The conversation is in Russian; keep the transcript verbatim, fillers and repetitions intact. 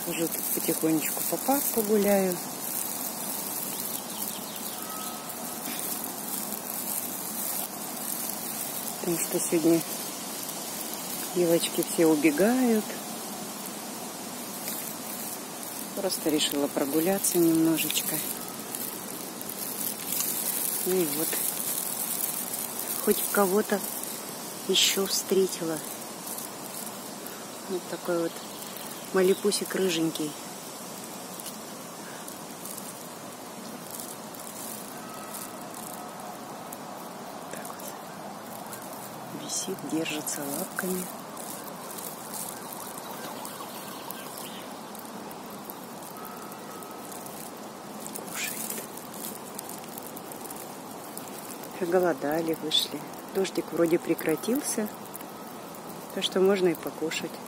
Хожу тут потихонечку по парку гуляю. Потому что сегодня девочки все убегают. Просто решила прогуляться немножечко. Ну и вот. Хоть кого-то еще встретила. Вот такой вот малипусик рыженький. Так вот. Висит, держится лапками. Кушает. Голодали, вышли. Дождик вроде прекратился. Так что можно и покушать.